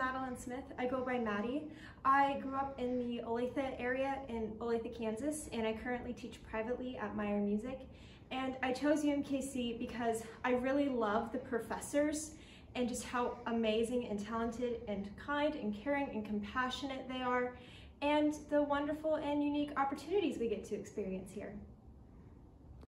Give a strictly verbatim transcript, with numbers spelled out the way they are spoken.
Madeline Smith. I go by Maddie. I grew up in the Olathe area in Olathe, Kansas, and I currently teach privately at Meyer Music. And I chose U M K C because I really love the professors and just how amazing and talented and kind and caring and compassionate they are, and the wonderful and unique opportunities we get to experience here.